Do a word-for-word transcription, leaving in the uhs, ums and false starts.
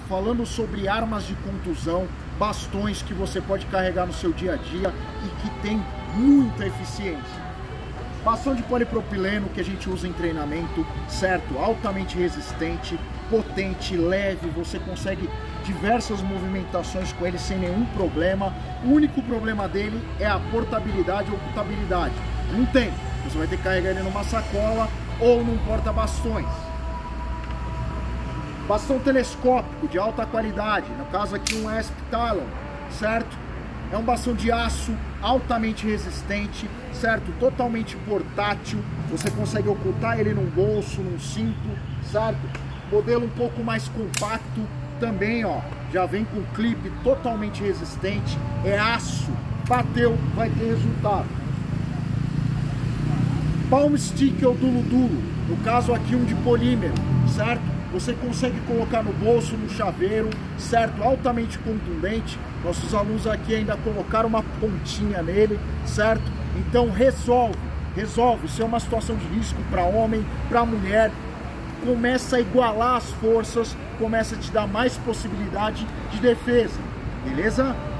falando sobre armas de contusão, bastões que você pode carregar no seu dia a dia e que tem muita eficiência. Bastão de polipropileno que a gente usa em treinamento, certo? Altamente resistente, potente, leve, você consegue diversas movimentações com ele sem nenhum problema. O único problema dele é a portabilidade ou ocultabilidade. Não tem, você vai ter que carregar ele numa sacola ou num porta-bastões. Bastão telescópico de alta qualidade, no caso aqui um Asp Talon, certo? É um bastão de aço altamente resistente, certo? Totalmente portátil, você consegue ocultar ele num bolso, num cinto, certo? Modelo um pouco mais compacto também, ó, já vem com clipe totalmente resistente, é aço, bateu, vai ter resultado. Palm Stick ou Dulo Dulo, no caso aqui um de polímero, certo? Você consegue colocar no bolso, no chaveiro, certo? Altamente contundente. Nossos alunos aqui ainda colocaram uma pontinha nele, certo? Então resolve, resolve. Se é uma situação de risco para homem, para mulher, começa a igualar as forças, começa a te dar mais possibilidade de defesa, beleza?